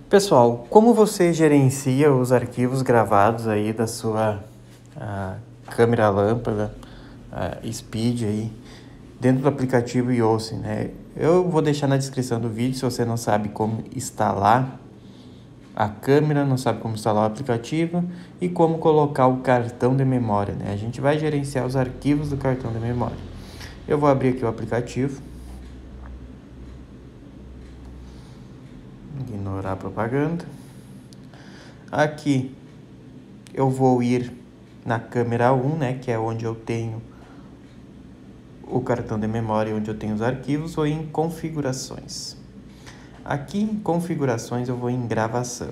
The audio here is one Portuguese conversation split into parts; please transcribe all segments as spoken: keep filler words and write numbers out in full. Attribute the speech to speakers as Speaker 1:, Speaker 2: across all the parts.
Speaker 1: Pessoal, como você gerencia os arquivos gravados aí da sua ah, câmera lâmpada, ah, Speed aí, dentro do aplicativo iOS, né? Eu vou deixar na descrição do vídeo se você não sabe como instalar a câmera, não sabe como instalar o aplicativo e como colocar o cartão de memória, né? A gente vai gerenciar os arquivos do cartão de memória. Eu vou abrir aqui o aplicativo. Ignorar a propaganda. Aqui eu vou ir na câmera um, né, que é onde eu tenho o cartão de memória, onde eu tenho os arquivos, vou em configurações. Aqui em configurações eu vou em gravação.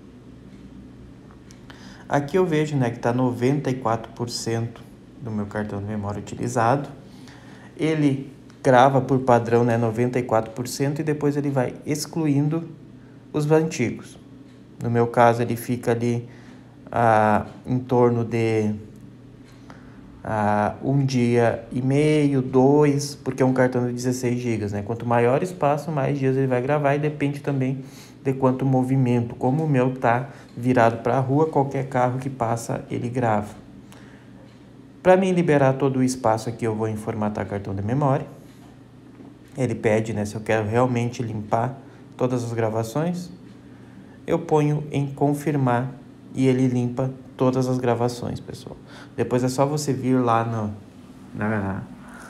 Speaker 1: Aqui eu vejo, né, que está noventa e quatro por cento do meu cartão de memória utilizado. Ele grava por padrão, né, noventa e quatro por cento e depois ele vai excluindo os antigos. No meu caso ele fica ali ah, em torno de ah, um dia e meio, dois, porque é um cartão de dezesseis gigas, né? Quanto maior espaço, mais dias ele vai gravar e depende também de quanto movimento. Como o meu tá virado para a rua, qualquer carro que passa ele grava. Para mim liberar todo o espaço aqui, eu vou em formatar cartão de memória. Ele pede, né, se eu quero realmente limpar todas as gravações. Eu ponho em confirmar e ele limpa todas as gravações, pessoal. Depois é só você vir lá no, na,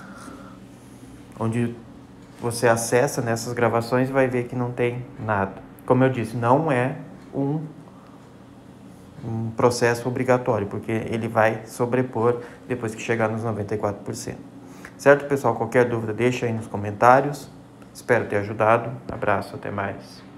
Speaker 1: onde você acessa nessas gravações e vai ver que não tem nada. Como eu disse, não é um, um processo obrigatório, porque ele vai sobrepor depois que chegar nos noventa e quatro por cento. Certo, pessoal? Qualquer dúvida, deixa aí nos comentários. Espero ter ajudado. Abraço, até mais.